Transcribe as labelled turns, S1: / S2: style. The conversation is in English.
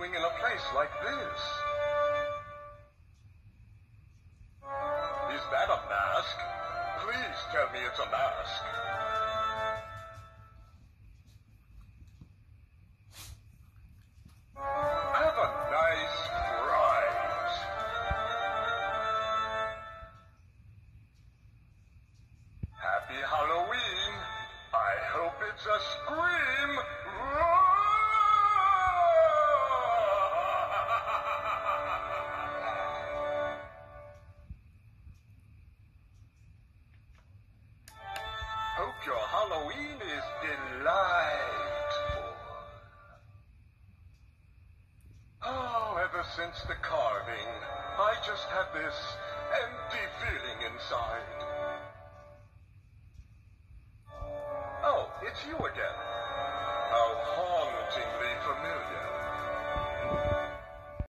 S1: doing in a place like this? Is that a mask? Please tell me it's a mask. Have a nice fries. Happy Halloween. I hope it's a scream. Hope your Halloween is delightful. Oh, ever since the carving, I just have this empty feeling inside. Oh, it's you again.